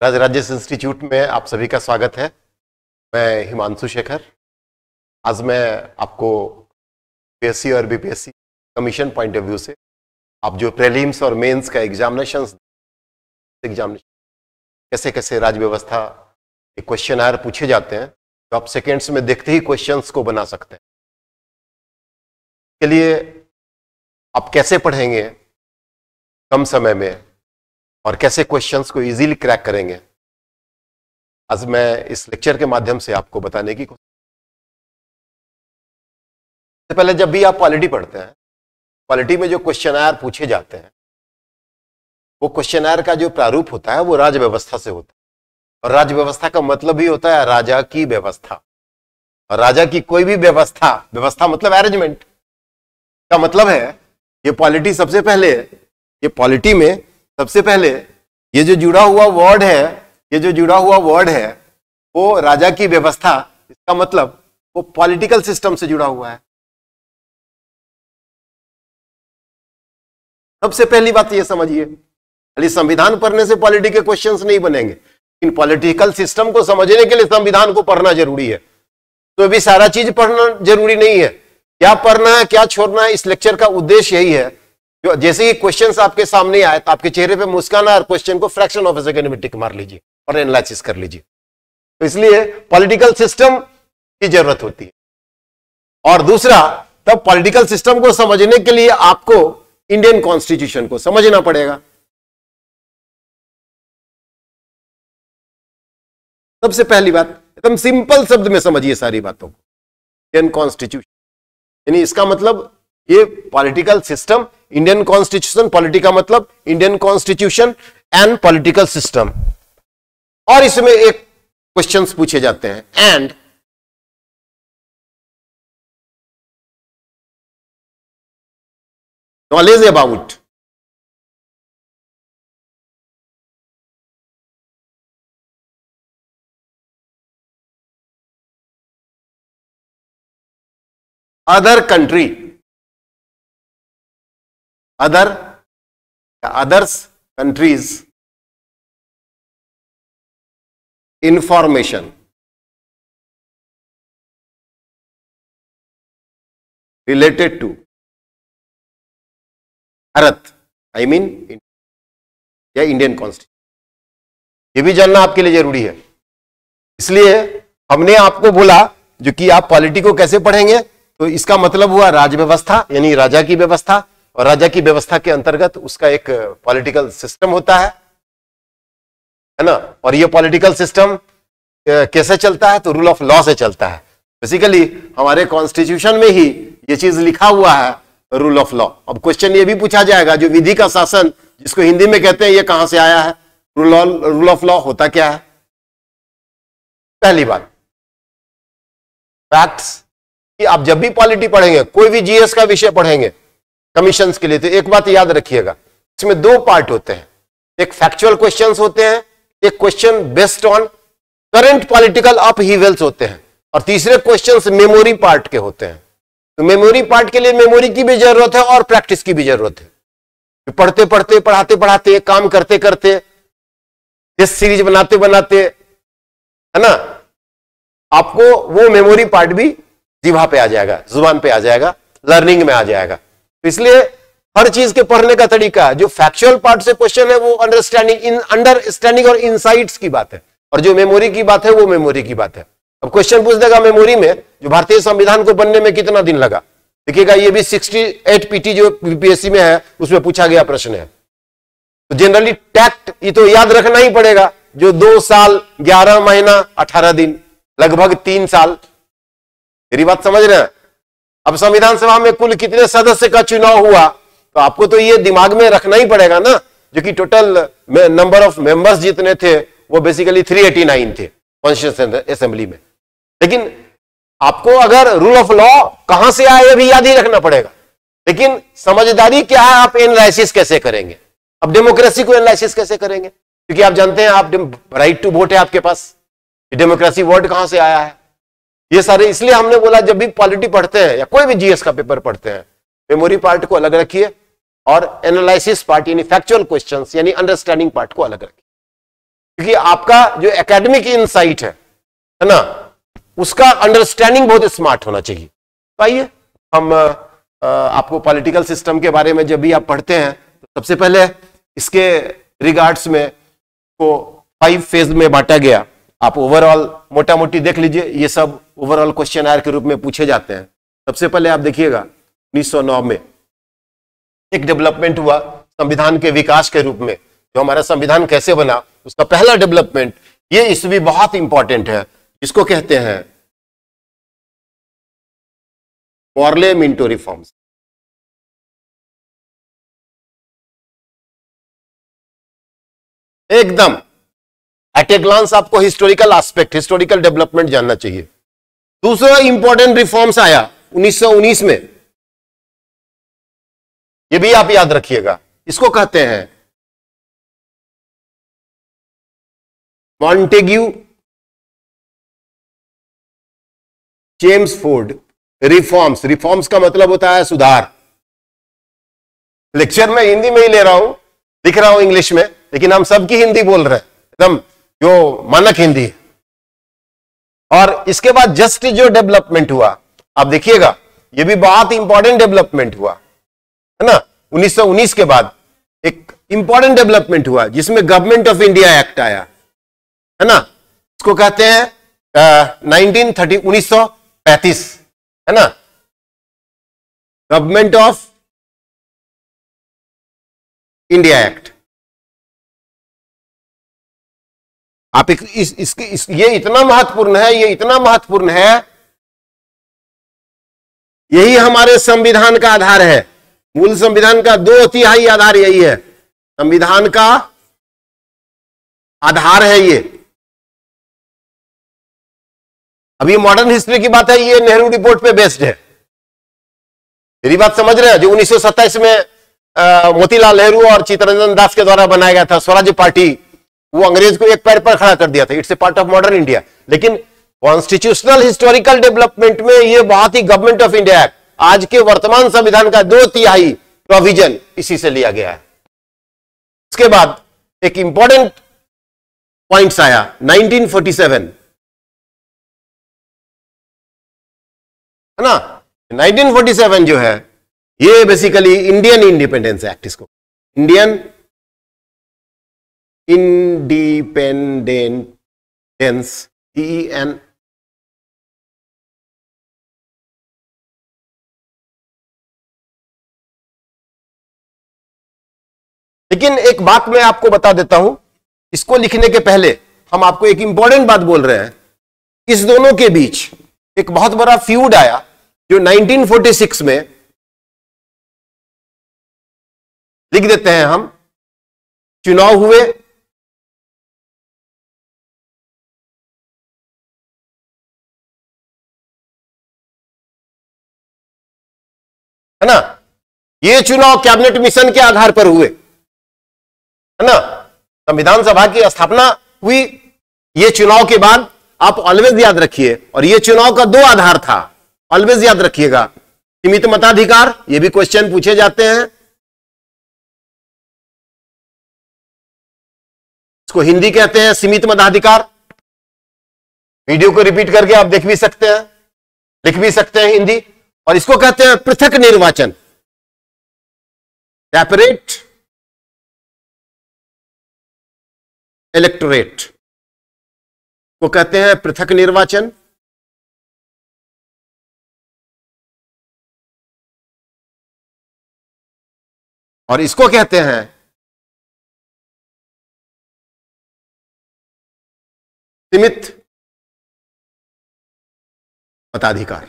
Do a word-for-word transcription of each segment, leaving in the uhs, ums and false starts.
राजराजेश institute में आप सभी का स्वागत है। मैं हिमांशु शेखर। आज मैं आपको पीएससी और BPSC commission point of view से आप जो प्रीलिम्स और मेंस का एग्जामिनेशंस एग्जामिनेशन कैसे कैसे राज्य व्यवस्था एक क्वेश्चन आयर पूछे जाते हैं तो आप सेकेंड्स में देखते ही क्वेश्चंस को बना सकते हैं। के लिए आप कैसे पढ़ेंगे कम समय में और कैसे क्वेश्चंस को इजीली क्रैक करेंगे, आज मैं इस लेक्चर के माध्यम से आपको बताने की कोशिश। सबसे पहले जब भी आप पॉलिटी पढ़ते हैं, पॉलिटी में जो क्वेश्चनआयर पूछे जाते हैं वो क्वेश्चनआयर का जो प्रारूप होता है वो राज्य व्यवस्था से होता है। और राज्य व्यवस्था का मतलब ही होता है राजा की व्यवस्था। और राजा की कोई भी व्यवस्था, व्यवस्था मतलब अरेंजमेंट का मतलब है ये पॉलिटी सबसे पहले ये पॉलिटी में सबसे पहले ये जो जुड़ा हुआ वर्ड है ये जो जुड़ा हुआ वर्ड है वो राजा की व्यवस्था, इसका मतलब वो पॉलिटिकल सिस्टम से जुड़ा हुआ है। सबसे पहली बात ये समझिए, खाली संविधान पढ़ने से पॉलिटी के क्वेश्चंस नहीं बनेंगे, लेकिन पॉलिटिकल सिस्टम को समझने के लिए संविधान को पढ़ना जरूरी है। तो अभी सारा चीज पढ़ना जरूरी नहीं है, क्या पढ़ना है क्या छोड़ना है, इस लेक्चर का उद्देश्य यही है। जो जैसे ही क्वेश्चंस आपके सामने आए तो आपके चेहरे पे मुस्कान आए और क्वेश्चन को फ्रैक्शन ऑफ ए सेकंड में टिक मार लीजिए और एनालिसिस कर लीजिए। तो इसलिए पॉलिटिकल सिस्टम की जरूरत होती है। और दूसरा, तब पॉलिटिकल सिस्टम को समझने के लिए आपको इंडियन कॉन्स्टिट्यूशन को समझना पड़ेगा। सबसे पहली बात एकदम सिंपल शब्द में समझिए सारी बातों को। इंडियन कॉन्स्टिट्यूशन यानी इसका मतलब ये political system, Indian constitution, polity का मतलब Indian constitution and political system. और इसमें एक क्वेश्चंस पूछे जाते हैं, and knowledge about other country, other others countries information related to Bharat, I mean या इंडियन कॉन्स्टिट्यूशन, ये भी जानना आपके लिए जरूरी है। इसलिए हमने आपको बोला जो कि आप पॉलिटी को कैसे पढ़ेंगे, तो इसका मतलब हुआ राज्य व्यवस्था यानी राजा की व्यवस्था, और राजा की व्यवस्था के अंतर्गत उसका एक पॉलिटिकल सिस्टम होता है है ना। और ये पॉलिटिकल सिस्टम कैसे चलता है, तो रूल ऑफ लॉ से चलता है। बेसिकली हमारे कॉन्स्टिट्यूशन में ही ये चीज लिखा हुआ है, रूल ऑफ लॉ। अब क्वेश्चन ये भी पूछा जाएगा जो विधि का शासन जिसको हिंदी में कहते हैं ये कहां से आया है, रूल रूल ऑफ लॉ होता क्या है। पहली बात फैक्ट्स कि आप जब भी पॉलिटी पढ़ेंगे, कोई भी जीएस का विषय पढ़ेंगे कमीशंस के लिए, तो एक बात याद रखिएगा, इसमें दो पार्ट होते हैं। एक फैक्चुअल क्वेश्चंस होते हैं, एक question based on current political upheavals होते हैं, और तीसरे क्वेश्चंस मेमोरी पार्ट के होते हैं। तो मेमोरी पार्ट के लिए मेमोरी की भी जरूरत है और प्रैक्टिस की भी जरूरत है। पढ़ते पढ़ते, पढ़ाते पढ़ाते, काम करते करते, टेस्ट सीरीज बनाते बनाते, है ना, आपको वो मेमोरी पार्ट भी जीभा पे आ जाएगा, जुबान पे आ जाएगा, लर्निंग में आ जाएगा। तो इसलिए हर चीज के पढ़ने का तरीका है, जो फैक्चुअल पार्ट से क्वेश्चन है वो अंडरस्टैंडिंग इन अंडरस्टैंडिंग और इनसाइट्स की बात है, और जो मेमोरी की बात है वो मेमोरी की बात है। अब क्वेश्चन पूछ देगा मेमोरी में जो भारतीय संविधान को बनने में कितना दिन लगा, देखिएगा ये भी अड़सठ पीटी जो बीपीएससी में है उसमें पूछा गया प्रश्न है। तो जनरली टैक्ट ये तो याद रखना ही पड़ेगा, जो दो साल ग्यारह महीना अठारह दिन लगभग तीन साल। मेरी बात समझ रहे हैं। अब संविधान सभा में कुल कितने सदस्य का चुनाव हुआ, तो आपको तो ये दिमाग में रखना ही पड़ेगा ना, जो कि टोटल नंबर ऑफ मेंबर्स जितने थे वो बेसिकली तीन सौ नवासी थे कॉन्स्टिट्यूशन असेंबली में। लेकिन आपको अगर रूल ऑफ लॉ कहां से आए ये भी याद ही रखना पड़ेगा। लेकिन समझदारी क्या है, आप एनालिसिस कैसे करेंगे। अब डेमोक्रेसी को एनालिसिस कैसे करेंगे, क्योंकि आप जानते हैं आप राइट टू वोट है आपके पास, डेमोक्रेसी वर्ड कहां से आया है, ये सारे। इसलिए हमने बोला जब भी पॉलिटी पढ़ते हैं या कोई भी जीएस का पेपर पढ़ते हैं, मेमोरी पार्ट को अलग रखिए और एनालिसिस पार्ट यानी फैक्चुअल क्वेश्चंस यानी अंडरस्टैंडिंग पार्ट को अलग रखिए। क्योंकि आपका जो एकेडमिक इनसाइट है है ना, उसका अंडरस्टैंडिंग बहुत स्मार्ट होना चाहिए। तो आइए हम आ, आपको पॉलिटिकल सिस्टम के बारे में जब भी आप पढ़ते हैं तो सबसे पहले इसके रिगार्ड्स में को फाइव फेज में बांटा गया। आप ओवरऑल मोटा मोटी देख लीजिए, ये सब ओवरऑल क्वेश्चन आयर के रूप में पूछे जाते हैं। सबसे पहले आप देखिएगा उन्नीस सौ नौ में एक डेवलपमेंट हुआ संविधान के विकास के रूप में। जो हमारा संविधान कैसे बना, उसका पहला डेवलपमेंट, ये ईस्वी बहुत इंपॉर्टेंट है, इसको कहते हैं मॉर्ले मिंटो रिफॉर्म्स। एकदम एट ए ग्लांस आपको हिस्टोरिकल एस्पेक्ट, हिस्टोरिकल डेवलपमेंट जानना चाहिए। दूसरा इंपॉर्टेंट रिफॉर्म्स आया उन्नीस सौ उन्नीस में, ये भी आप याद रखिएगा, इसको कहते हैं मॉन्टेग्यू चेम्सफोर्ड रिफॉर्म्स। रिफॉर्म्स का मतलब होता है सुधार। लेक्चर में हिंदी में ही ले रहा हूं, लिख रहा हूं इंग्लिश में, लेकिन हम सबकी हिंदी बोल रहे हैं, एकदम जो मानक हिंदी। और इसके बाद जस्ट जो डेवलपमेंट हुआ, आप देखिएगा, ये भी बहुत इंपॉर्टेंट डेवलपमेंट हुआ है ना। उन्नीस सौ उन्नीस के बाद एक इंपॉर्टेंट डेवलपमेंट हुआ जिसमें गवर्नमेंट ऑफ इंडिया एक्ट आया है ना। इसको कहते हैं नाइनटीन थर्टी उन्नीस सौ पैंतीस है ना, गवर्नमेंट ऑफ इंडिया एक्ट। आप एक, इस, इसके इस, ये इतना महत्वपूर्ण है, ये इतना महत्वपूर्ण है, यही हमारे संविधान का आधार है। मूल संविधान का दो तिहाई आधार यही है, संविधान का आधार है ये। अभी मॉडर्न हिस्ट्री की बात है, ये नेहरू रिपोर्ट पे बेस्ड है। मेरी बात समझ रहे हैं? जो उन्नीस सौ सत्ताईस में आ, मोतीलाल नेहरू और चित्तरंजन दास के द्वारा बनाया गया था स्वराज्य पार्टी, वो अंग्रेज को एक पैर पर खड़ा कर दिया था। It's a part of modern India. लेकिन कॉन्स्टिट्यूशनल हिस्टोरिकल डेवलपमेंट में ये बहुत ही गवर्नमेंट ऑफ इंडिया एक्ट, आज के वर्तमान संविधान का दो तिहाई प्रोविजन इसी से लिया गया है। इसके बाद एक इंपॉर्टेंट पॉइंट्स आया नाइनटीन फोर्टी सेवन है ना। नाइनटीन फोर्टी सेवन जो है ये बेसिकली इंडियन इंडिपेंडेंस एक्ट, इसको इंडियन इंडिपेंडेंस ई एन लेकिन एक बात मैं आपको बता देता हूं, इसको लिखने के पहले हम आपको एक इंपॉर्टेंट बात बोल रहे हैं। इस दोनों के बीच एक बहुत बड़ा फ्यूड आया जो नाइनटीन फोर्टी सिक्स में, लिख देते हैं हम, चुनाव हुए, है ना। ये चुनाव कैबिनेट मिशन के आधार पर हुए है ना। संविधान सभा की स्थापना हुई, ये चुनाव के बाद आप ऑलवेज याद रखिए, और ये चुनाव का दो आधार था, ऑलवेज याद रखिएगा। सीमित मताधिकार, ये भी क्वेश्चन पूछे जाते हैं, इसको हिंदी कहते हैं सीमित मताधिकार। वीडियो को रिपीट करके आप देख भी सकते हैं, लिख भी सकते हैं हिंदी। और इसको कहते हैं पृथक निर्वाचन, सेपरेट इलेक्टोरेट को कहते हैं पृथक निर्वाचन। और इसको कहते हैं सीमित मताधिकार।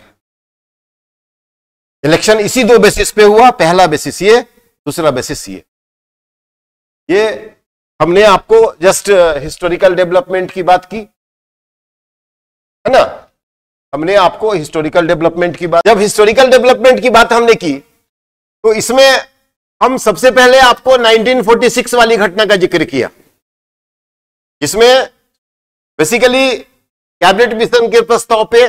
इलेक्शन इसी दो बेसिस पे हुआ, पहला बेसिस ये, दूसरा बेसिस ये। ये हमने आपको जस्ट हिस्टोरिकल डेवलपमेंट की बात की है ना, हमने आपको हिस्टोरिकल डेवलपमेंट की बात, जब हिस्टोरिकल डेवलपमेंट की बात हमने की तो इसमें हम सबसे पहले आपको नाइनटीन फोर्टी सिक्स वाली घटना का जिक्र किया, जिसमें बेसिकली कैबिनेट मिशन के प्रस्ताव पे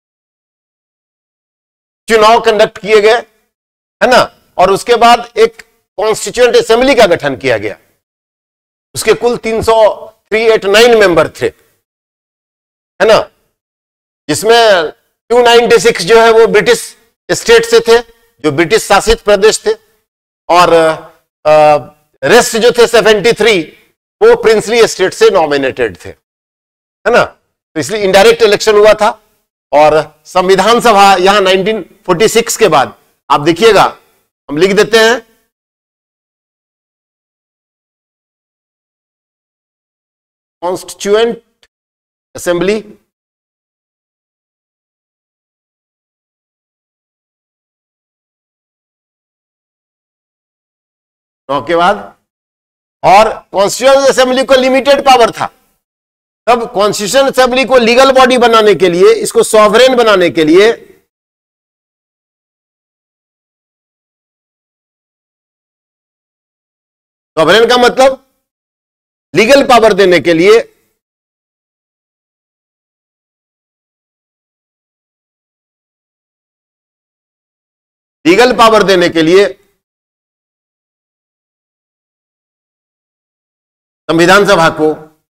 चुनाव कंडक्ट किए गए है ना, और उसके बाद एक कॉन्स्टिट्यूएंट असेंबली का गठन किया गया। उसके कुल तीन सौ थ्री एट नाइन मेंबर थे, है ना, जिसमें टू नाइंटी सिक्स जो है वो ब्रिटिश स्टेट से थे, जो ब्रिटिश शासित प्रदेश थे, और रेस्ट जो थे सेवेंटी थ्री वो प्रिंसली स्टेट से नॉमिनेटेड थे, है ना। तो इसलिए इनडायरेक्ट इलेक्शन हुआ था। और संविधान सभा यहां नाइनटीन फोर्टी सिक्स के बाद आप देखिएगा, हम लिख देते हैं कॉन्स्टिट्यूएंट असेंबली, नौ के बाद, और कॉन्स्टिट्यूएंट असेंबली को लिमिटेड पावर था। तब कॉन्स्टिट्यूशन असेंबली को लीगल बॉडी बनाने के लिए, इसको सॉवरेन बनाने के लिए सॉवरेन का मतलब लीगल पावर देने के लिए लीगल पावर देने के लिए संविधान सभा को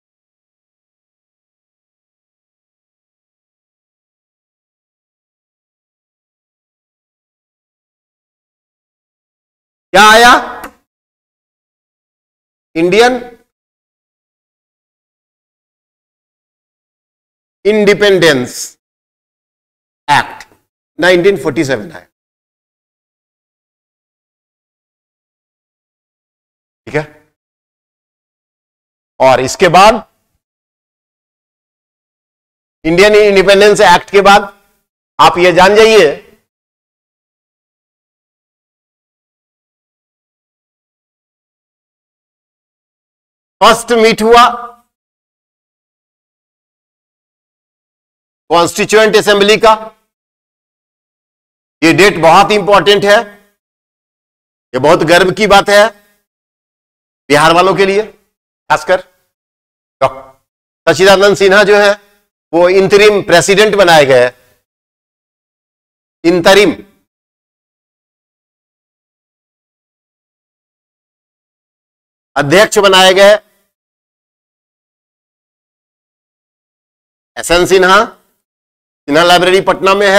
क्या आया, Indian independence act nineteen forty seven आया, ठीक है। और इसके बाद इंडियन इंडिपेंडेंस एक्ट के बाद आप ये जान जाइए फर्स्ट मीट हुआ कॉन्स्टिट्यूएंट असेंबली का। ये डेट बहुत इंपॉर्टेंट है, ये बहुत गर्व की बात है बिहार वालों के लिए, खासकर डॉक्टर सच्चिदानंद सिन्हा जो है वो इंतरिम प्रेसिडेंट बनाए गए, इंतरिम अध्यक्ष बनाए गए। S N Sinha, Sinha library Patna में है,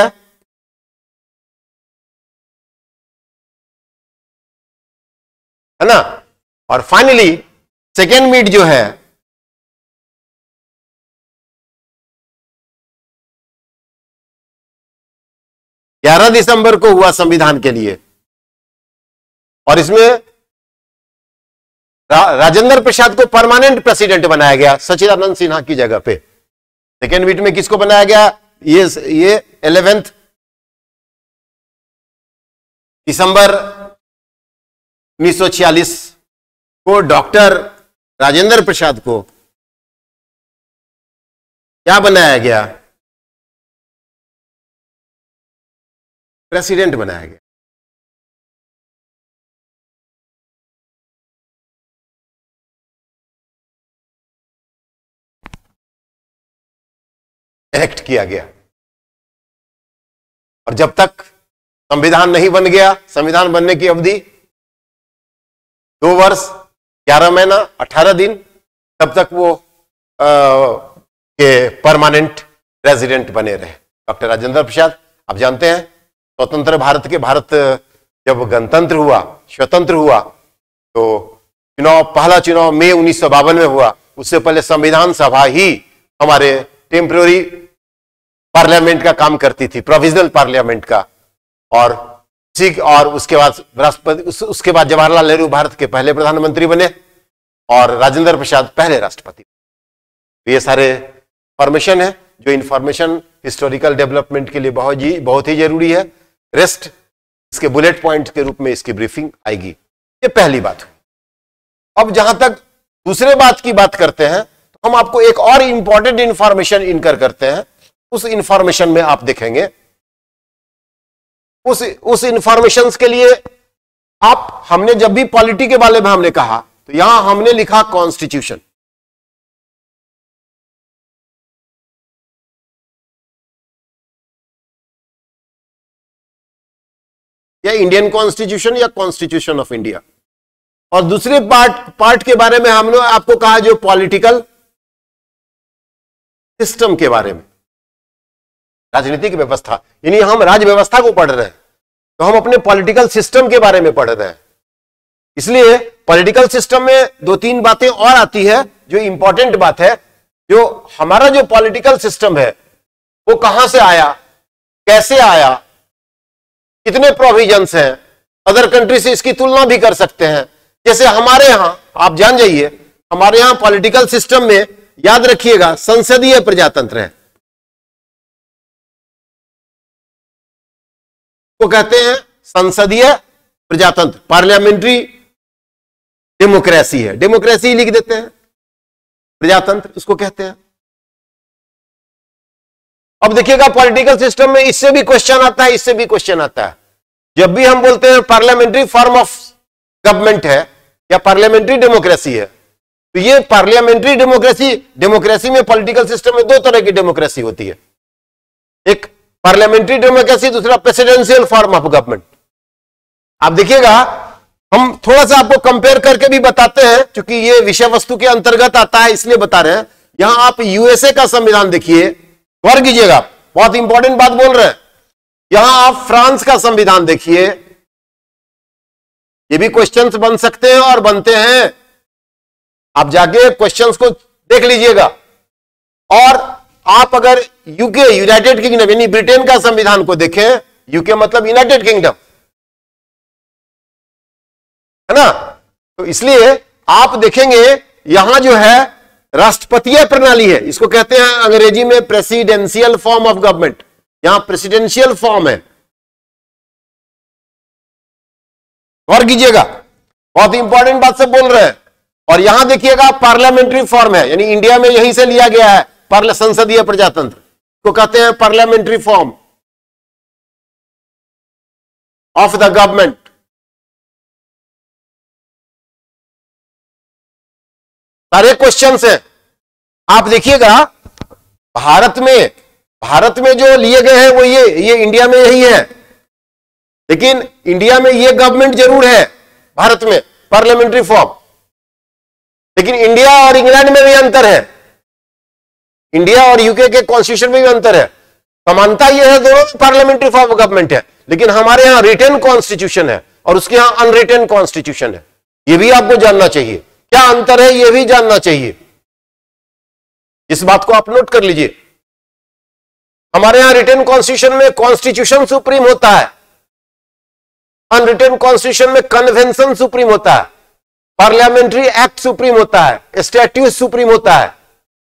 है ना। और फाइनली सेकेंड मीट जो है ग्यारह दिसंबर को हुआ संविधान के लिए, और इसमें रा, राजेंद्र प्रसाद को परमानेंट प्रेसिडेंट बनाया गया सच्चिदानंद सिन्हा की जगह पे। सेकेंड मीट में किसको बनाया गया, ये ये इलेवेंथ दिसंबर उन्नीस सौ छियालीस को डॉक्टर राजेंद्र प्रसाद को क्या बनाया गया, प्रेसिडेंट बनाया गया। इलेक्ट किया गया। और जब तक संविधान नहीं बन गया, संविधान बनने की अवधि दो वर्ष ग्यारह महीना अठारह दिन, तब तक वो आ, के परमानेंट प्रेसिडेंट बने रहे डॉक्टर राजेंद्र प्रसाद। आप जानते हैं स्वतंत्र भारत के भारत जब गणतंत्र हुआ, स्वतंत्र हुआ, तो चुनाव, पहला चुनाव मई उन्नीस सौ बावन में हुआ। उससे पहले संविधान सभा ही हमारे टेम्पररी पार्लियामेंट का काम करती थी, प्रोविजनल पार्लियामेंट का। और और उसके बाद राष्ट्रपति, उस, उसके बाद जवाहरलाल नेहरू भारत के पहले प्रधानमंत्री बने और राजेंद्र प्रसाद पहले राष्ट्रपति। तो ये सारे इंफॉर्मेशन है जो इंफॉर्मेशन हिस्टोरिकल डेवलपमेंट के लिए बहुत ही बहुत ही जरूरी है। रेस्ट इसके बुलेट पॉइंट के रूप में इसकी ब्रीफिंग आएगी। ये पहली बात हुई। अब जहां तक दूसरे बात की बात करते हैं, तो हम आपको एक और इंपॉर्टेंट इंफॉर्मेशन इनकर करते हैं। उस इंफॉर्मेशन में आप देखेंगे, उस उस इंफॉर्मेशन के लिए आप, हमने जब भी पॉलिटी के बारे में हमने कहा, तो यहां हमने लिखा कॉन्स्टिट्यूशन। या इंडियन कॉन्स्टिट्यूशन या कॉन्स्टिट्यूशन ऑफ इंडिया। और दूसरे पार्ट पार्ट के बारे में हमने आपको कहा जो पॉलिटिकल सिस्टम के बारे में, राजनीतिक व्यवस्था, यानी हम राज व्यवस्था को पढ़ रहे हैं तो हम अपने पॉलिटिकल सिस्टम के बारे में पढ़ रहे हैं। इसलिए पॉलिटिकल सिस्टम में दो तीन बातें और आती है जो इंपॉर्टेंट बात है, जो हमारा जो पॉलिटिकल सिस्टम है वो कहां से आया, कैसे आया, कितने प्रोविजंस हैं, अदर कंट्री से इसकी तुलना भी कर सकते हैं। जैसे हमारे यहां आप जान जाइए, हमारे यहां पॉलिटिकल सिस्टम में याद रखिएगा संसदीय प्रजातंत्र है, को कहते हैं संसदीय प्रजातंत्र, पार्लियामेंट्री डेमोक्रेसी है, डेमोक्रेसी लिख देते हैं, प्रजातंत्र इसको कहते हैं। अब देखिएगा पॉलिटिकल सिस्टम में इससे भी क्वेश्चन आता है, इससे भी क्वेश्चन आता है। जब भी हम बोलते हैं पार्लियामेंट्री फॉर्म ऑफ गवर्नमेंट है या पार्लियामेंट्री डेमोक्रेसी है, तो ये पार्लियामेंट्री डेमोक्रेसी, डेमोक्रेसी में पॉलिटिकल सिस्टम में दो तरह की डेमोक्रेसी होती है, एक पार्लियामेंट्री डेमोक्रेसी, दूसरा प्रेसिडेंशियल फॉर्म ऑफ गवर्नमेंट। आप देखिएगा हम थोड़ा सा आपको कंपेयर करके भी बताते हैं, क्योंकि ये विषय वस्तु के अंतर्गत आता है इसलिए बता रहे हैं। यहां आप यूएसए का संविधान देखिए, गौर कीजिएगा, बहुत इंपॉर्टेंट बात बोल रहे हैं। यहां आप फ्रांस का संविधान देखिए, ये भी क्वेश्चंस बन सकते हैं और बनते हैं, आप जाके क्वेश्चंस को देख लीजिएगा। और आप अगर यूके, यूनाइटेड किंगडम यानी ब्रिटेन का संविधान को देखें, यूके मतलब यूनाइटेड किंगडम है ना, तो इसलिए आप देखेंगे यहां जो है राष्ट्रपतीय प्रणाली है, इसको कहते हैं अंग्रेजी में प्रेसिडेंशियल फॉर्म ऑफ गवर्नमेंट, यहां प्रेसिडेंशियल फॉर्म है, गौर कीजिएगा, बहुत इंपॉर्टेंट बात से बोल रहे हैं। और यहां देखिएगा पार्लियामेंट्री फॉर्म है, यानी इंडिया में यहीं से लिया गया है, पार्ल संसदीय प्रजातंत्र को कहते हैं parliamentary form of the government. सारे क्वेश्चंस हैं, आप देखिएगा भारत में, भारत में जो लिए गए हैं वो ये ये इंडिया में यही है, लेकिन इंडिया में ये गवर्नमेंट जरूर है, भारत में पार्लियामेंट्री फॉर्म, लेकिन इंडिया और इंग्लैंड में भी अंतर है, इंडिया और यूके के कॉन्स्टिट्यूशन में भी अंतर है। समानता यह है दोनों पार्लियामेंट्री फॉर्म ऑफ गवर्नमेंट है, लेकिन हमारे यहां रिटन कॉन्स्टिट्यूशन है और उसके यहां अनरिटन कॉन्स्टिट्यूशन है, यह भी आपको जानना चाहिए। क्या अंतर है यह भी जानना चाहिए, इस बात को आप नोट कर लीजिए। हमारे यहां रिटन कॉन्स्टिट्यूशन में कॉन्स्टिट्यूशन सुप्रीम होता है, अनरिटन कॉन्स्टिट्यूशन में कन्वेंशन सुप्रीम होता है, पार्लियामेंट्री एक्ट सुप्रीम होता है, स्टैट्यूट सुप्रीम होता है।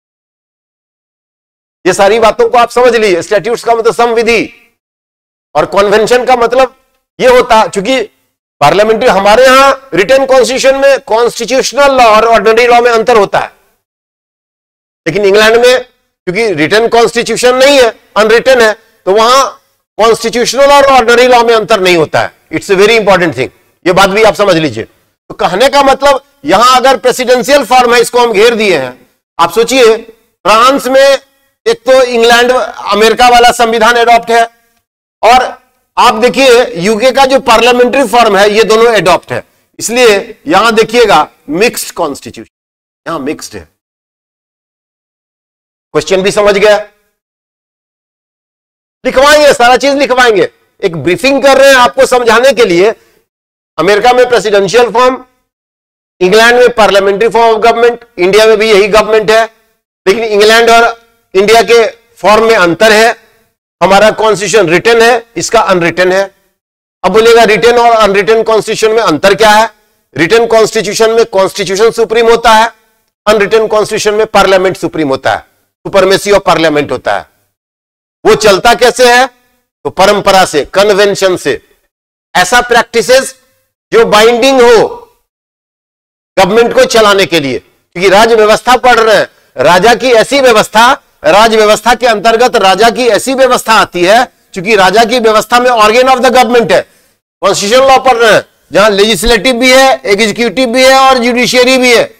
ये सारी बातों को आप समझ लीजिए। स्टैट्यूट्स का मतलब संविधि और कॉन्वेंशन का मतलब ये होता, चूंकि पार्लियामेंट्री, हमारे यहां रिटन कॉन्स्टिट्यूशन में कॉन्स्टिट्यूशनल लॉ और ऑर्डिनरी लॉ में अंतर होता है, लेकिन इंग्लैंड में क्योंकि रिटन कॉन्स्टिट्यूशन नहीं है, अनरिटन है, तो वहां कॉन्स्टिट्यूशनल और ऑर्डिनरी लॉ में अंतर नहीं होता है। It's a very important thing, ये बात भी आप समझ लीजिए। तो कहने का मतलब यहां अगर प्रेसिडेंशियल फॉर्म है, इसको हम घेर दिए हैं। आप सोचिए फ्रांस में एक तो इंग्लैंड अमेरिका वाला संविधान एडॉप्ट है, और आप देखिए यूके का जो पार्लियामेंट्री फॉर्म है ये दोनों एडॉप्ट है, इसलिए यहां देखिएगा मिक्स्ड कॉन्स्टिट्यूशन, यहां मिक्स्ड है। क्वेश्चन भी समझ गया, लिखवाएंगे, सारा चीज लिखवाएंगे, एक ब्रीफिंग कर रहे हैं आपको समझाने के लिए। अमेरिका में प्रेसिडेंशियल फॉर्म, इंग्लैंड में parliamentary form of government, India में भी यही गवर्नमेंट है, लेकिन इंग्लैंड और इंडिया के फॉर्म में अंतर है। हमारा कॉन्स्टिट्यूशन रिटन है, इसका अनरिटन है। अब बोलेगा रिटन और अनरिटन कॉन्स्टिट्यूशन में अंतर क्या है? रिटन कॉन्स्टिट्यूशन में कॉन्स्टिट्यूशन सुप्रीम होता है, अनरिटन कॉन्स्टिट्यूशन में पार्लियामेंट सुप्रीम होता है, सुपरमेसी ऑफ पार्लियामेंट होता है। वो चलता कैसे है? तो परंपरा से, कन्वेंशन से, ऐसा प्रैक्टिसेस जो बाइंडिंग हो गवर्नमेंट को चलाने के लिए, क्योंकि राज्य व्यवस्था पढ़ रहे हैं। राजा की ऐसी व्यवस्था, राज्य व्यवस्था के अंतर्गत राजा की ऐसी व्यवस्था आती है, क्योंकि राजा की व्यवस्था में ऑर्गन ऑफ द गवर्नमेंट है। कॉन्स्टिट्यूशन लॉ पढ़ रहे हैं जहां लेजिस्लेटिव भी है, एग्जीक्यूटिव भी है और जुडिशियरी भी है,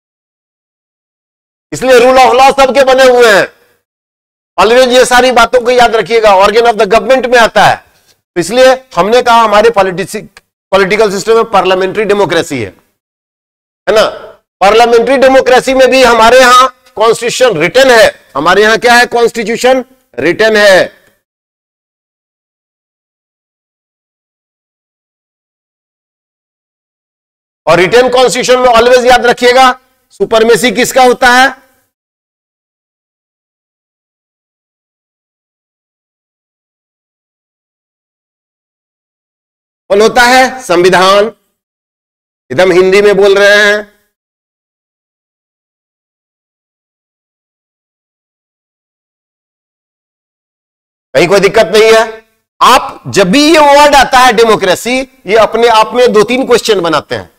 इसलिए रूल ऑफ लॉ सबके बने हुए हैं। ऑलवेज ये सारी बातों को याद रखिएगा, ऑर्गन ऑफ द गवर्नमेंट में आता है। तो इसलिए हमने कहा हमारे पॉलिटिकल सिस्टम में पार्लियामेंट्री डेमोक्रेसी है, है ना। पार्लियामेंट्री डेमोक्रेसी में भी हमारे यहां कॉन्स्टिट्यूशन रिटन है, हमारे यहां क्या है, कॉन्स्टिट्यूशन रिटन है। और रिटन कॉन्स्टिट्यूशन में ऑलवेज याद रखिएगा सुपरमेसी किसका होता है, कौन होता है, संविधान। एकदम हिंदी में बोल रहे हैं, कहीं कोई दिक्कत नहीं है। आप जब भी ये वर्ड आता है डेमोक्रेसी, ये अपने आप में दो तीन क्वेश्चन बनाते हैं,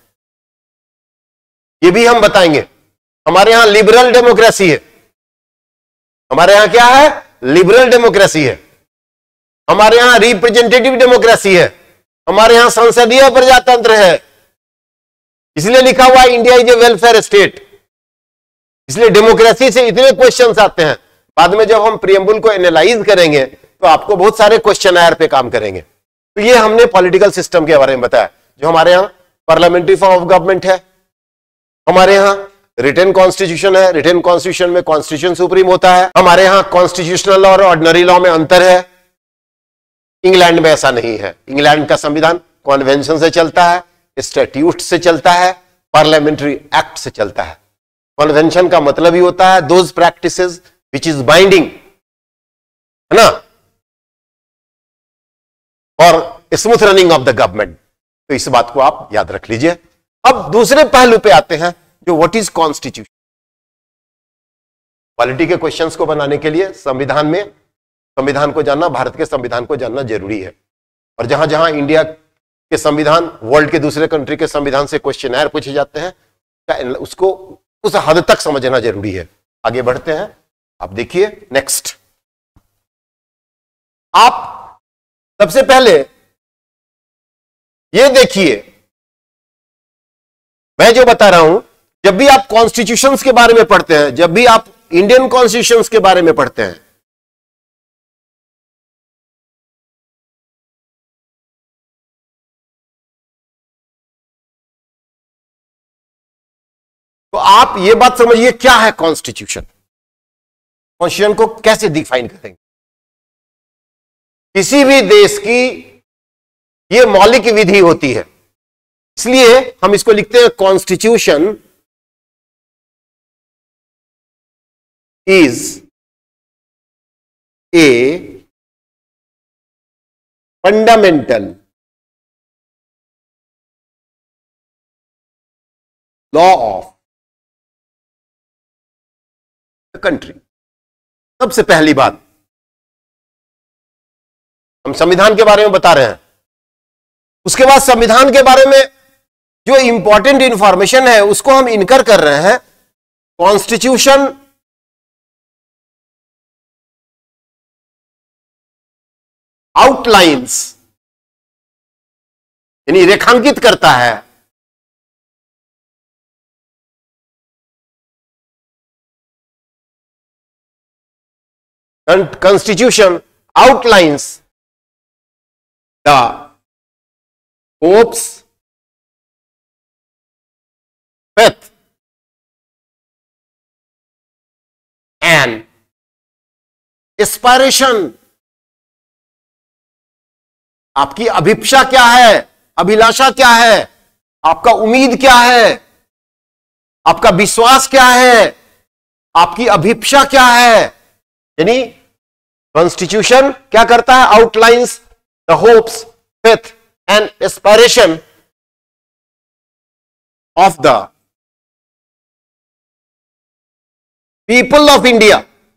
ये भी हम बताएंगे। हमारे यहां लिबरल डेमोक्रेसी है, हमारे यहां क्या है, लिबरल डेमोक्रेसी है। हमारे यहां रिप्रेजेंटेटिव डेमोक्रेसी है, हमारे यहां संसदीय प्रजातंत्र है। इसलिए लिखा हुआ है India is a welfare state. इसलिए डेमोक्रेसी से इतने क्वेश्चंस आते हैं। बाद में जब हम प्रीएम्बुल को एनालाइज करेंगे तो आपको बहुत सारे क्वेश्चन आयर पे काम करेंगे। तो ये हमने पॉलिटिकल सिस्टम के बारे में बताया। जो हमारे यहां पार्लियामेंट्री फॉर्म ऑफ गवर्नमेंट है, हमारे यहां रिटन कॉन्स्टिट्यूशन है, रिटन कॉन्स्टिट्यूशन में कॉन्स्टिट्यूशन सुप्रीम होता है। हमारे यहां कॉन्स्टिट्यूशनल लॉ और ऑर्डिनरी लॉ में अंतर है, इंग्लैंड में ऐसा नहीं है। इंग्लैंड का संविधान कॉन्वेंशन से चलता है, स्टैट्यूट से चलता है, पार्लियामेंट्री एक्ट से चलता है। कॉन्वेंशन का मतलब ही होता है those practices which is binding, है ना, और smooth running of the government. तो इस बात को आप याद रख लीजिए। अब दूसरे पहलू पे आते हैं, जो व्हाट इज कॉन्स्टिट्यूशन। पॉलिटी के क्वेश्चंस को बनाने के लिए संविधान में संविधान को जानना, भारत के संविधान को जानना जरूरी है। और जहां जहां इंडिया के संविधान वर्ल्ड के दूसरे कंट्री के संविधान से क्वेश्चन पूछे जाते हैं, उसको उस हद तक समझना जरूरी है। आगे बढ़ते हैं, आप देखिए नेक्स्ट। आप सबसे पहले ये देखिए, मैं जो बता रहा हूं, जब भी आप कॉन्स्टिट्यूशंस के बारे में पढ़ते हैं, जब भी आप इंडियन कॉन्स्टिट्यूशंस के बारे में पढ़ते हैं, तो आप ये बात समझिए क्या है कॉन्स्टिट्यूशन। कॉन्स्टिट्यूशन को कैसे डिफाइन करेंगे। किसी भी देश की ये मौलिक विधि होती है, इसलिए हम इसको लिखते हैं constitution is a fundamental law of the country. सबसे पहली बात, हम संविधान के बारे में बता रहे हैं, उसके बाद संविधान के बारे में जो इंपॉर्टेंट इंफॉर्मेशन है उसको हम इनकर कर रहे हैं। कॉन्स्टिट्यूशन आउटलाइंस, यानी रेखांकित करता है Constitution outlines the hopes, faith and aspiration। आपकी अभिप्सा क्या है, अभिलाषा क्या है, आपका उम्मीद क्या है, आपका विश्वास क्या है, आपकी अभिप्सा क्या है। यानी कॉन्स्टिट्यूशन क्या करता है, outlines the hopes, faith and aspiration of the people of India.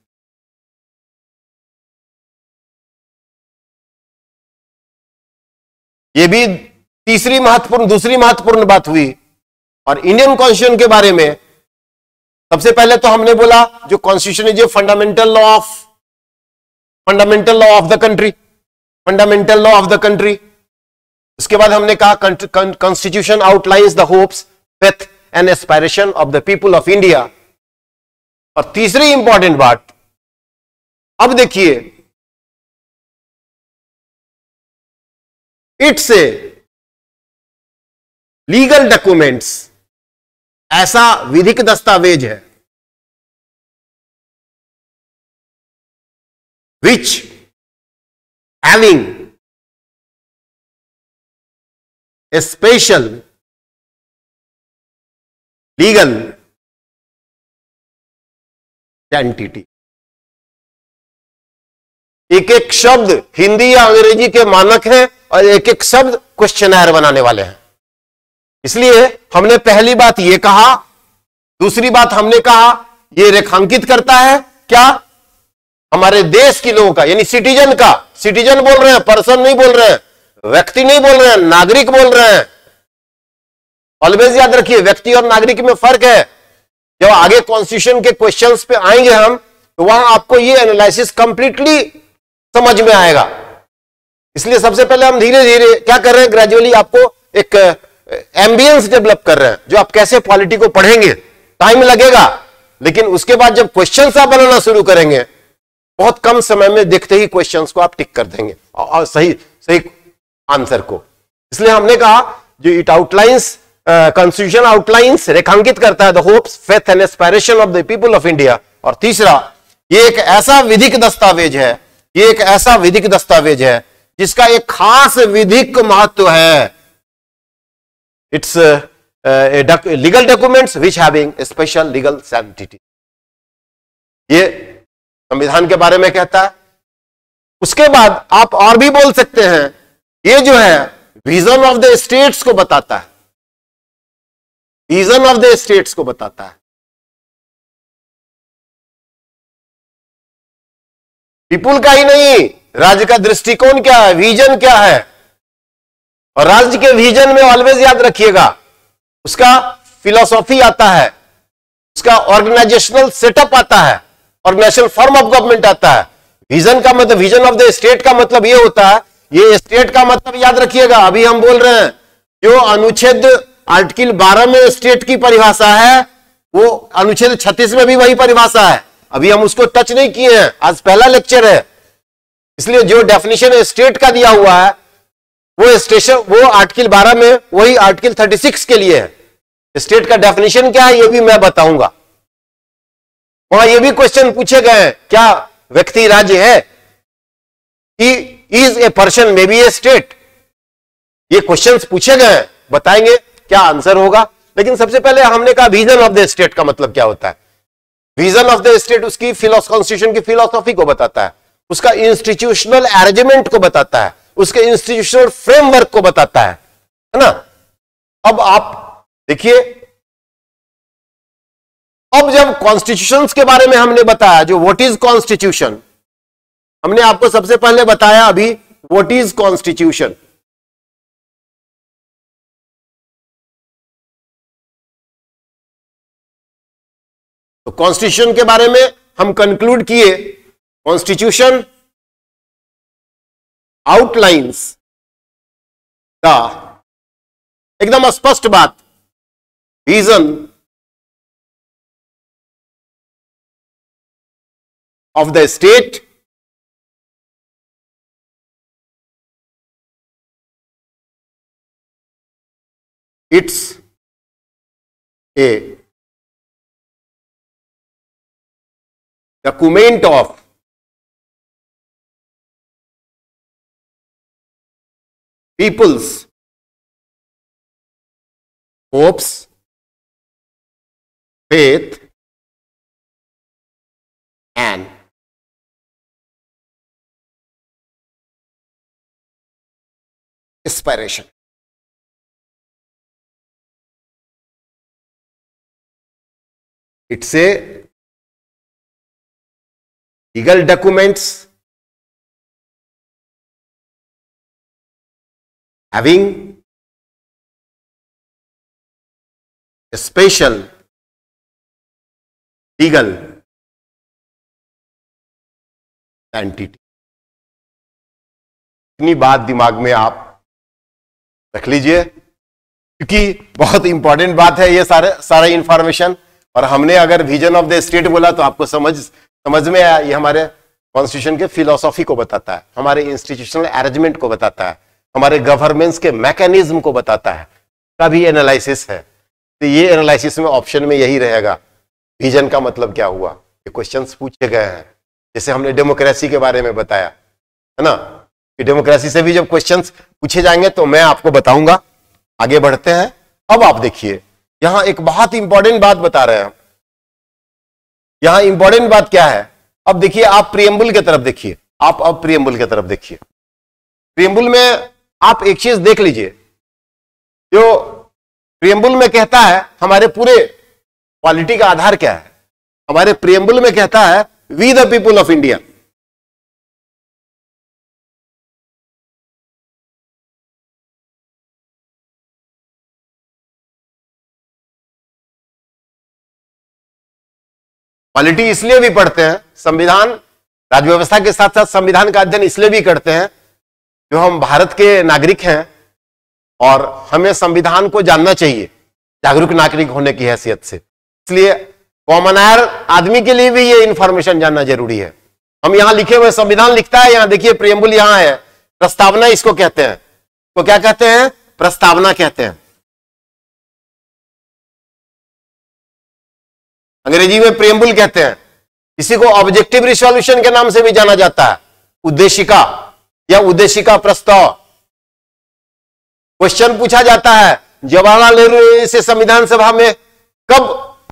यह भी तीसरी महत्वपूर्ण दूसरी महत्वपूर्ण बात हुई। और इंडियन कॉन्स्टिट्यूशन के बारे में सबसे पहले तो हमने बोला जो constitution is a fundamental law of fundamental law of the country, fundamental law of the country. उसके बाद हमने कहा constitution outlines the hopes, faith and aspiration of the people of India. और तीसरी इंपॉर्टेंट बात, अब देखिए, इट्स ए लीगल डॉक्यूमेंट्स, ऐसा विधिक दस्तावेज है which having a special legal entity. एक एक शब्द हिंदी या अंग्रेजी के मानक हैं और एक एक शब्द क्वेश्चनर बनाने वाले हैं। इसलिए हमने पहली बात यह कहा, दूसरी बात हमने कहा यह रेखांकित करता है क्या, हमारे देश के लोगों का, यानी सिटीजन का। सिटीजन बोल रहे हैं, पर्सन नहीं बोल रहे हैं, व्यक्ति नहीं बोल रहे हैं, नागरिक बोल रहे हैं। ऑलवेज याद रखिए, व्यक्ति और नागरिक में फर्क है। जब आगे कॉन्स्टिट्यूशन के क्वेश्चंस पे आएंगे हम, तो वहां आपको ये एनालिसिस कंप्लीटली समझ में आएगा। इसलिए सबसे पहले हम धीरे धीरे क्या कर रहे हैं, ग्रेजुअली आपको एक एम्बियंस डेवलप कर रहे हैं, जो आप कैसे पॉलिटी को पढ़ेंगे। टाइम लगेगा, लेकिन उसके बाद जब क्वेश्चंस आप बनाना शुरू करेंगे, बहुत कम समय में देखते ही क्वेश्चंस को आप टिक कर देंगे और सही सही आंसर को। इसलिए हमने कहा जो इट आउटलाइंस कॉन्स्टिट्यूशन आउटलाइंस, रेखांकित करता है the hopes, faith and aspiration of the people of India. और तीसरा, ये एक ऐसा विधिक दस्तावेज है, ये एक ऐसा विधिक दस्तावेज है जिसका एक खास विधिक महत्व है। It's legal documents which having special legal sanctity. ये संविधान के बारे में कहता है। उसके बाद आप और भी बोल सकते हैं, ये जो है विजन ऑफ द स्टेट्स को बताता है, विजन ऑफ द स्टेट्स को बताता है। पीपुल का ही नहीं, राज्य का दृष्टिकोण क्या है, विजन क्या है। और राज्य के विजन में ऑलवेज याद रखिएगा, उसका फिलॉसफी आता है, उसका ऑर्गेनाइजेशनल सेटअप आता है, ऑर्गेनाइजेशनल फॉर्म ऑफ गवर्नमेंट आता है। विजन का मतलब, विजन ऑफ द स्टेट का मतलब यह होता है, ये स्टेट का मतलब याद रखिएगा। अभी हम बोल रहे हैं जो अनुच्छेद आर्टिकल बारह में स्टेट की परिभाषा है, वो अनुच्छेद छत्तीस में भी वही परिभाषा है। अभी हम उसको टच नहीं किए हैं, आज पहला लेक्चर है। इसलिए जो डेफिनेशन स्टेट का दिया हुआ है, वो स्टेशन वो आर्टिकल बारह में, वही आर्टिकल छत्तीस के लिए है। स्टेट का डेफिनेशन क्या है ये भी मैं बताऊंगा। वहां ये भी क्वेश्चन पूछे गए हैं, क्या व्यक्ति राज्य है, is a person may be a state. ये क्वेश्चंस पूछे गए हैं, बताएंगे क्या आंसर होगा। लेकिन सबसे पहले हमने कहा विजन ऑफ द स्टेट का मतलब क्या होता है। विजन ऑफ द स्टेट उसकी कॉन्स्टिट्यूशन की फिलॉसफी को बताता है, उसका इंस्टीट्यूशनल अरेंजमेंट को बताता है, उसके इंस्टीट्यूशनल फ्रेमवर्क को बताता है, है ना। अब आप देखिए, अब जब कॉन्स्टिट्यूशंस के बारे में हमने बताया, जो व्हाट इज कॉन्स्टिट्यूशन, हमने आपको सबसे पहले बताया अभी व्हाट इज कॉन्स्टिट्यूशन। तो कॉन्स्टिट्यूशन के बारे में हम कंक्लूड किए, कॉन्स्टिट्यूशन आउटलाइंस का एकदम स्पष्ट बात, vision of the state, it's a document of people's hopes, faith and aspiration. It's a legal documents having a special legal entity. इतनी बात दिमाग में आप रख लीजिए, क्योंकि बहुत इंपॉर्टेंट बात है ये सारे सारा इंफॉर्मेशन। और हमने अगर विजन ऑफ द स्टेट बोला तो आपको समझ समझ में आया, ये हमारे कॉन्स्टिट्यूशन के फिलॉसफी को बताता है, हमारे इंस्टीट्यूशनल अरेंजमेंट को बताता है, हमारे गवर्नेंस के मैकेनिज्म को बताता है, का भी एनालिसिस है। तो ये एनालिसिस में ऑप्शन में यही रहेगा, विजन का मतलब क्या हुआ, ये क्वेश्चंस पूछे गए हैं। जैसे हमने डेमोक्रेसी के बारे में बताया है ना, कि डेमोक्रेसी से भी जब क्वेश्चंस पूछे जाएंगे तो मैं आपको बताऊंगा। आगे बढ़ते हैं। अब आप देखिए यहां एक बहुत इंपॉर्टेंट बात बता रहे हैं। यहां इंपॉर्टेंट बात क्या है? अब देखिए, आप प्रियम्बल की तरफ देखिए, आप अब प्रियम्बल की तरफ देखिए। प्रियम्बल में आप एक चीज देख लीजिए, जो प्रियम्बल में कहता है, हमारे पूरे पॉलिटी का आधार क्या है? हमारे प्रियम्बल में कहता है we the people of India. Polity इसलिए भी पढ़ते हैं, संविधान राज्य व्यवस्था के साथ साथ संविधान का अध्ययन इसलिए भी करते हैं, जो हम भारत के नागरिक हैं और हमें संविधान को जानना चाहिए जागरूक नागरिक होने की हैसियत से। इसलिए कॉमन आयर आदमी के लिए भी ये इंफॉर्मेशन जानना जरूरी है। हम यहां लिखे हुए संविधान लिखता है, यहां देखिए प्रियम्बल यहां है, प्रस्तावना इसको कहते हैं। तो क्या कहते हैं? प्रस्तावना कहते हैं। अंग्रेजी में प्रियम्बल कहते हैं। इसी को ऑब्जेक्टिव रिसोल्यूशन के नाम से भी जाना जाता है, उद्देशिका या उद्देशिका प्रस्ताव। क्वेश्चन पूछा जाता है, जवाहरलाल नेहरू ने इसे संविधान सभा में कब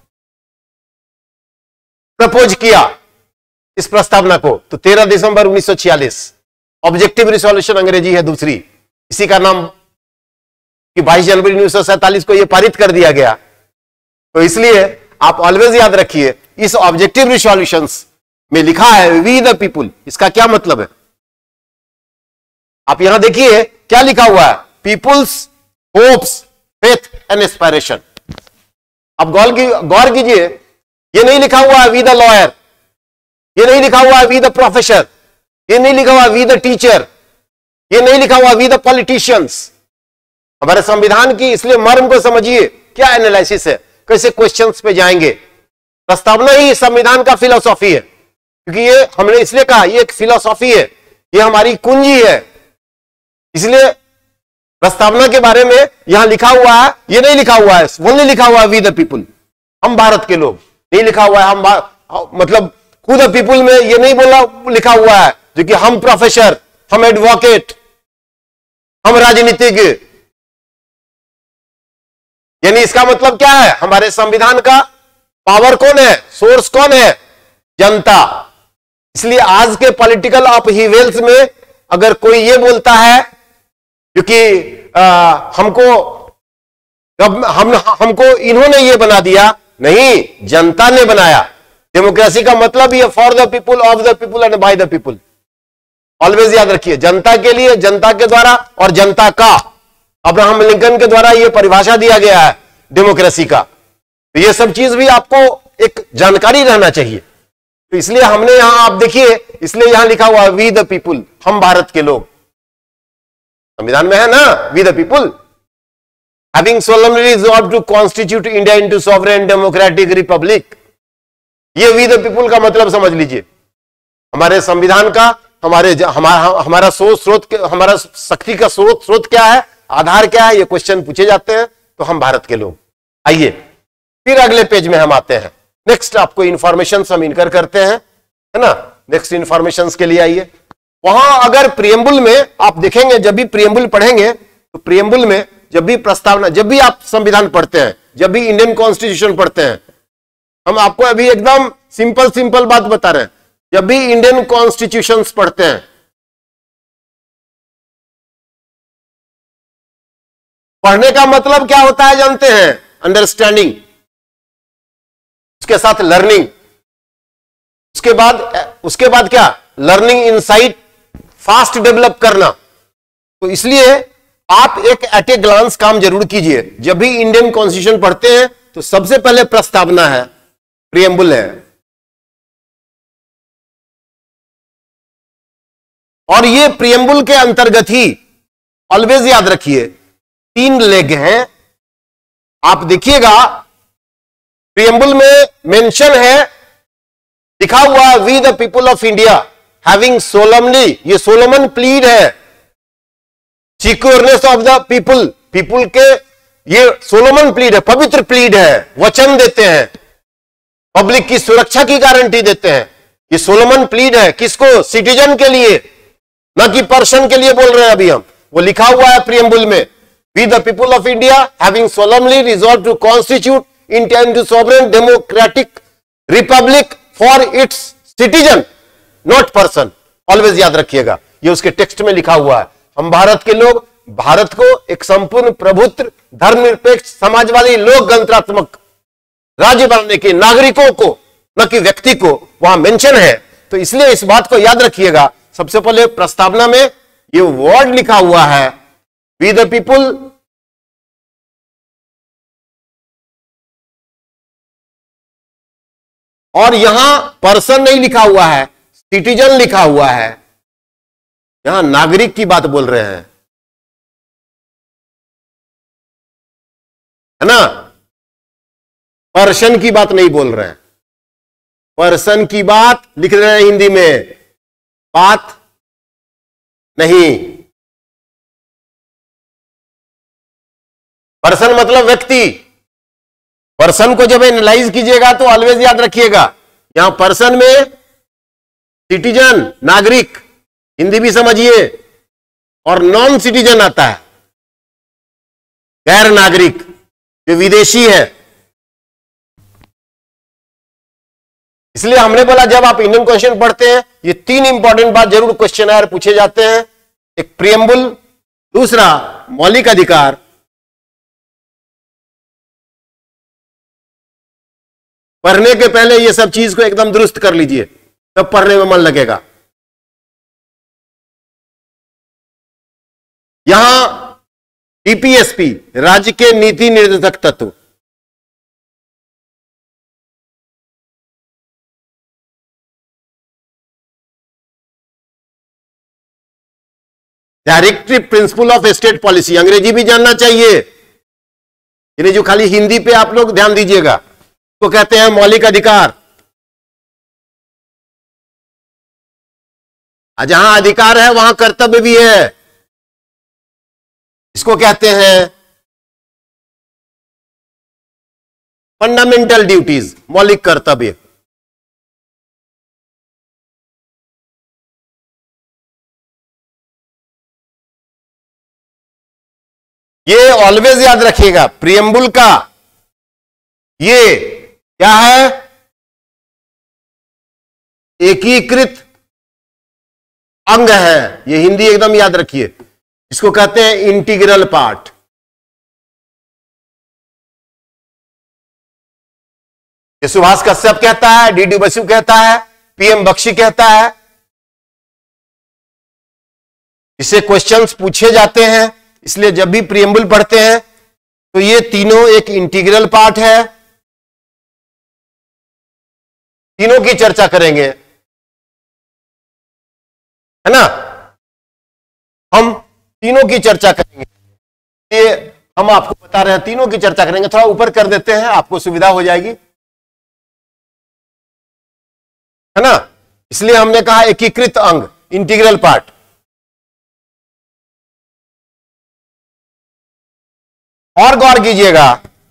प्रपोज किया इस प्रस्तावना को? तो तेरह दिसंबर उन्नीस सौ छियालीस। ऑब्जेक्टिव रिसोल्यूशन अंग्रेजी है दूसरी, इसी का नाम कि बाईस जनवरी उन्नीस सौ सैंतालीस को यह पारित कर दिया गया। तो इसलिए आप ऑलवेज याद रखिए, इस ऑब्जेक्टिव रिसोल्यूशंस में लिखा है वी द पीपुल। इसका क्या मतलब है? आप यहां देखिए क्या लिखा हुआ है, people's hopes faith and aspiration. अब गौर की गौर कीजिए, ये नहीं लिखा हुआ है वी द लॉयर, ये नहीं लिखा हुआ है वी द प्रोफेसर, ये नहीं लिखा हुआ वी द टीचर, ये नहीं लिखा हुआ वी द पॉलिटिशियंस। हमारे संविधान की इसलिए मर्म को समझिए, क्या एनालिसिस है, कैसे क्वेश्चंस पे जाएंगे। प्रस्तावना ही संविधान का फिलॉसफी है, क्योंकि ये हमने इसलिए कहा ये एक फिलॉसफी है, ये हमारी कुंजी है। इसलिए प्रस्तावना के बारे में यहां लिखा हुआ है, ये नहीं लिखा हुआ है ओनली लिखा हुआ है वी द पीपुल, हम भारत के लोग, नहीं लिखा हुआ है हम मतलब हु द पीपुल में ये नहीं बोला लिखा हुआ है जो कि हम प्रोफेसर, हम एडवोकेट, हम राजनीतिज्ञ। यानी इसका मतलब क्या है? हमारे संविधान का पावर कौन है, सोर्स कौन है? जनता। इसलिए आज के पॉलिटिकल अपहीवेल्स में अगर कोई ये बोलता है क्योंकि हमको हम हमको इन्होंने ये बना दिया, नहीं, जनता ने बनाया। डेमोक्रेसी का मतलब ये for the people, of the people and by the people. Always याद रखिए, जनता के लिए, जनता के द्वारा और जनता का। अब्राहम लिंकन के द्वारा यह परिभाषा दिया गया है डेमोक्रेसी का। तो ये सब चीज भी आपको एक जानकारी रहना चाहिए। तो इसलिए हमने यहां आप देखिए, इसलिए यहां लिखा हुआ वी द पीपुल, हम भारत के लोग। संविधान में है ना we the people. Having solemnly resolved to constitute India into sovereign democratic republic। ये वी द पीपुल का मतलब समझ लीजिए। हमारे संविधान का हमारे हमारा हमारा स्रोत स्रोत हमारा शक्ति का स्रोत स्रोत क्या है, आधार क्या है, ये क्वेश्चन पूछे जाते हैं। तो हम भारत के लोग। आइए फिर अगले पेज में हम आते हैं। नेक्स्ट आपको इंफॉर्मेशन हम इनकर करते हैं, है ना। नेक्स्ट इंफॉर्मेशन के लिए आइए। वहां अगर प्रियम्बल में आप देखेंगे, जब भी प्रियम्बल पढ़ेंगे तो प्रियम्बल में जब भी प्रस्तावना, जब भी आप संविधान पढ़ते हैं, जब भी इंडियन कॉन्स्टिट्यूशन पढ़ते हैं, हम आपको अभी एकदम सिंपल सिंपल बात बता रहे हैं। जब भी इंडियन कॉन्स्टिट्यूशन पढ़ते हैं, पढ़ने का मतलब क्या होता है जानते हैं? अंडरस्टैंडिंग, उसके साथ लर्निंग, उसके बाद उसके बाद क्या? लर्निंग इनसाइट, फास्ट डेवलप करना। तो इसलिए आप एक एट ए ग्लांस काम जरूर कीजिए। जब भी इंडियन कॉन्स्टिट्यूशन पढ़ते हैं तो सबसे पहले प्रस्तावना है, प्रियम्बल है, और ये प्रियम्बल के अंतर्गत ही, ऑलवेज याद रखिए, तीन लेग हैं। आप देखिएगा प्रियम्बल में मेंशन है, लिखा हुआ we the people of India having solemnly, ये सोलोमन प्लीड है, secureness of the people, people के ये सोलोमन प्लीड है, पवित्र प्लीड है, वचन देते हैं, पब्लिक की सुरक्षा की गारंटी देते हैं ये सोलोमन प्लीड है किसको? सिटीजन के लिए, ना कि पर्सन के लिए बोल रहे हैं अभी हम। वो लिखा हुआ है प्रियम्बुल में, we the people of India having solemnly resolve to constitute India into sovereign democratic republic for its citizen not person. Always याद रखिएगा, ये उसके टेक्स्ट में लिखा हुआ है। हम भारत के लोग भारत को एक संपूर्ण प्रभुत्व धर्मनिरपेक्ष समाजवादी लोक गणतंत्रात्मक राज्य बनाने के नागरिकों को, न कि व्यक्ति को, वहां मेंशन है। तो इसलिए इस बात को याद रखिएगा। सबसे पहले प्रस्तावना में ये वर्ड लिखा हुआ है, वी द पीपुल और यहां पर्सन नहीं लिखा हुआ है, सिटीजन लिखा हुआ है। यहां नागरिक की बात बोल रहे हैं, है ना? पर्सन की बात नहीं बोल रहे हैं। पर्सन की बात लिख रहे हैं हिंदी में, बात नहीं। पर्सन मतलब व्यक्ति। पर्सन को जब एनालाइज कीजिएगा तो ऑलवेज याद रखिएगा, यहां पर्सन में सिटीजन नागरिक, हिंदी भी समझिए, और नॉन सिटीजन आता है, गैर नागरिक जो विदेशी है। इसलिए हमने बोला जब आप इंडियन क्वेश्चन पढ़ते हैं, ये तीन इंपॉर्टेंट बात जरूर क्वेश्चन पूछे जाते हैं। एक प्रियम्बुल, दूसरा मौलिक अधिकार, पढ़ने के पहले ये सब चीज को एकदम दुरुस्त कर लीजिए, तब पढ़ने में मन लगेगा। यहां टीपीएसपी, राज्य के नीति निर्देशक तत्व, directive principle of state policy, Angrezi भी जानना चाहिए, यानी जो खाली हिंदी पे आप लोग ध्यान दीजिएगा, तो कहते हैं मौलिक अधिकार। जहां अधिकार है वहां कर्तव्य भी है, इसको कहते हैं फंडामेंटल ड्यूटीज, मौलिक कर्तव्य। ये ऑलवेज याद रखिएगा, प्रियम्बुल का ये क्या है? एकीकृत अंग है। ये हिंदी एकदम याद रखिए, इसको कहते हैं इंटीग्रल पार्ट। ये सुभाष कश्यप कहता है, डी डी बसु कहता है, पीएम बख्शी कहता है। इससे क्वेश्चंस पूछे जाते हैं, इसलिए जब भी प्रियम्बुल पढ़ते हैं तो ये तीनों एक इंटीग्रल पार्ट है। तीनों की चर्चा करेंगे, है ना? हम तीनों की चर्चा करेंगे, ये हम आपको बता रहे हैं, तीनों की चर्चा करेंगे। थोड़ा ऊपर कर देते हैं, आपको सुविधा हो जाएगी, है ना? इसलिए हमने कहा एकीकृत अंग, इंटीग्रल पार्ट। और गौर कीजिएगा,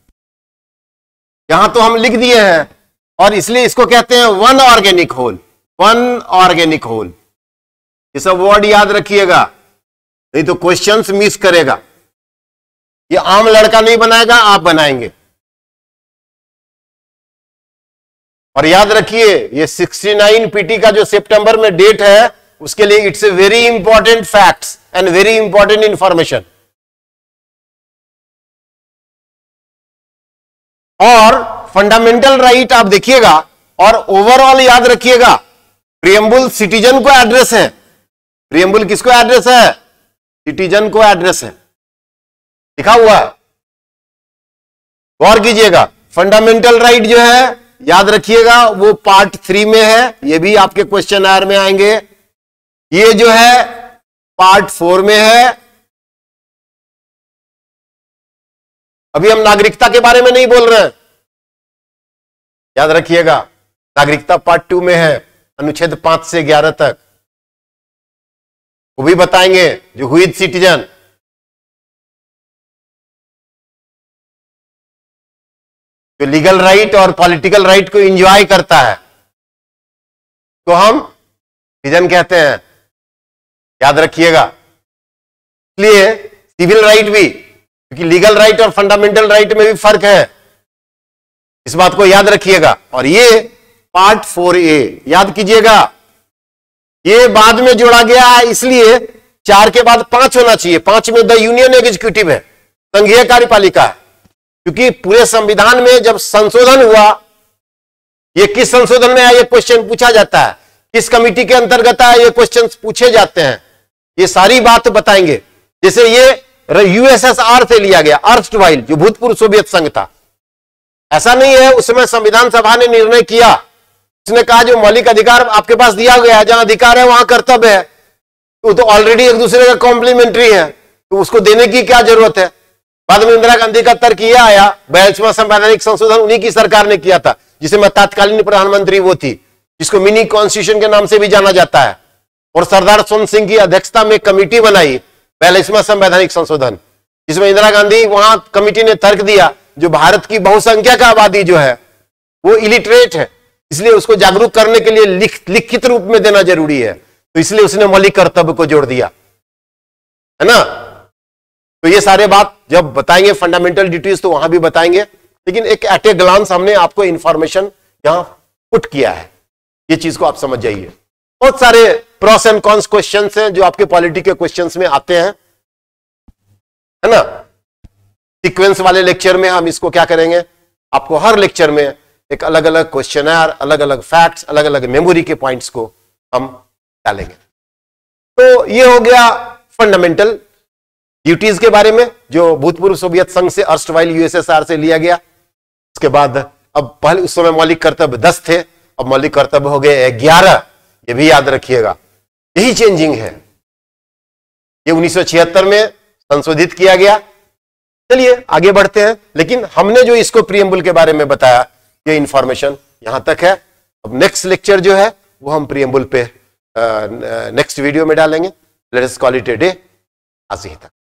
यहां तो हम लिख दिए हैं, और इसलिए इसको कहते हैं one organic whole. One organic whole, ये सब वर्ड याद रखिएगा, नहीं तो क्वेश्चंस मिस करेगा। ये आम लड़का नहीं बनाएगा, आप बनाएंगे। और याद रखिए, ये उनहत्तर पीटी का जो सितंबर में डेट है, उसके लिए it's a very important facts and very important information. और फंडामेंटल राइट आप देखिएगा, और ओवरऑल याद रखिएगा, प्रियम्बुल सिटीजन को एड्रेस है। प्रियम्बुल किसको एड्रेस है? सिटीजन को एड्रेस है, लिखा हुआ है, गौर कीजिएगा। फंडामेंटल राइट जो है याद रखिएगा, वो पार्ट थ्री में है, ये भी आपके क्वेश्चन आर में आएंगे। ये जो है पार्ट फोर में है। अभी हम नागरिकता के बारे में नहीं बोल रहे हैं, याद रखिएगा, नागरिकता पार्ट टू में है, अनुच्छेद पांच से ग्यारह तक, वो भी बताएंगे। जो हुई सिटीजन, जो लीगल राइट और पॉलिटिकल राइट को एंजॉय करता है, तो हम सिटीजन कहते हैं, याद रखिएगा। इसलिए सिविल राइट भी, क्योंकि लीगल राइट और फंडामेंटल राइट में भी फर्क है, इस बात को याद रखिएगा। और ये पार्ट फोर ए याद कीजिएगा, ये बाद में जोड़ा गया है, इसलिए चार के बाद पांच होना चाहिए। पांच में द यूनियन एग्जीक्यूटिव है, संघीय कार्यपालिका है, क्योंकि पूरे संविधान में जब संशोधन हुआ, ये किस संशोधन में आया, ये क्वेश्चन पूछा जाता है, किस कमिटी के अंतर्गत आया, ये क्वेश्चन पूछे जाते हैं, ये सारी बात बताएंगे। जैसे ये यूएसएसआर से लिया गया, अर्स्टवाइल, जो भूतपूर्व सोवियत संघ था। ऐसा नहीं है, उसमें संविधान सभा ने निर्णय किया, उसने कहा जो मौलिक अधिकार आपके पास दिया गया है, जहां अधिकार है वहां कर्तव्य है, वो तो ऑलरेडी एक दूसरे का कॉम्प्लीमेंट्री है, तो उसको देने की क्या जरूरत है। बाद में इंदिरा गांधी का तर्क यह आया, बयालीसवां संवैधानिक संशोधन उन्हीं की सरकार ने किया था, जिसमें तत्कालीन प्रधानमंत्री वो थी, जिसको मिनी कॉन्स्टिट्यूशन के नाम से भी जाना जाता है। और सरदार सोन सिंह की अध्यक्षता में कमेटी बनाई, बयालीसवां संवैधानिक संशोधन, जिसमें इंदिरा गांधी, वहां कमेटी ने तर्क दिया जो भारत की बहुसंख्यक आबादी जो है वो इलिटरेट है, इसलिए उसको जागरूक करने के लिए लिख, लिखित रूप में देना जरूरी है, तो इसलिए उसने मौलिक कर्तव्य को जोड़ दिया, है ना। तो ये सारे बात जब बताएंगे फंडामेंटल ड्यूटीज तो वहां भी बताएंगे, लेकिन एक एट ए ग्लांस हमने आपको इंफॉर्मेशन यहां पुट किया है, ये चीज को आप समझ जाइए। बहुत सारे प्रॉस एंड कॉन्स क्वेश्चंस हैं जो आपके पॉलिटी के क्वेश्चंस में आते हैं, है ना। सीक्वेंस वाले लेक्चर में हम इसको क्या करेंगे, आपको हर लेक्चर में एक अलग अलग क्वेश्चनर, अलग अलग फैक्ट्स, अलग अलग मेमोरी के पॉइंट्स को हम डालेंगे। तो ये हो गया फंडामेंटल ड्यूटीज के बारे में, जो भूतपूर्व सोवियत संघ से, अर्स्टवाइल यूएसएसआर से लिया गया। उसके बाद अब पहले उस समय मौलिक कर्तव्य दस थे, अब मौलिक कर्तव्य हो गए ग्यारह, ये भी याद रखिएगा। यही चेंजिंग है, ये उन्नीस सौ छिहत्तर में संशोधित किया गया। चलिए आगे बढ़ते हैं, लेकिन हमने जो इसको प्रीएम्बल के बारे में बताया, ये इंफॉर्मेशन यहां तक है। अब नेक्स्ट लेक्चर जो है वो हम प्रीएम्बल पे नेक्स्ट वीडियो में डालेंगे। Let us call it a day. आज ही तक।